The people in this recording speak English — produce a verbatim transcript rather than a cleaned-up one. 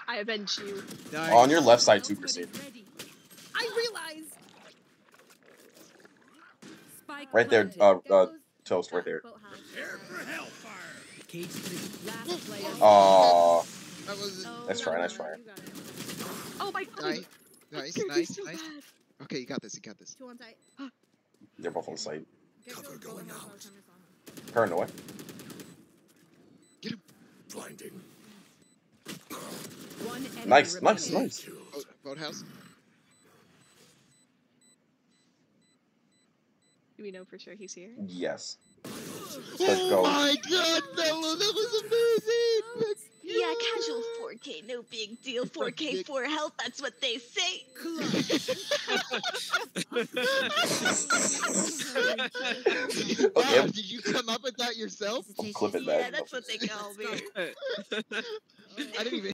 I avenge you. Nice. On your left side too, Christine. I realized. Right there, uh, uh, Toast, right there. Aww. That was Nice try, nice try. Oh my god. nice, nice, Scared me nice, so nice. bad. Okay, you got this. You got this. Two on site. They're both on site. Cover going out. Paranoid. Get him. Blinding. Nice, nice, nice. Boat, boathouse. Do we know for sure he's here? Yes. Let's Oh go. my god, Bella, that was amazing! Yeah, casual four K, no big deal. four K for health, that's what they say. Wow, did you come up with that yourself? Clip it Yeah, back. that's what they call me. I didn't even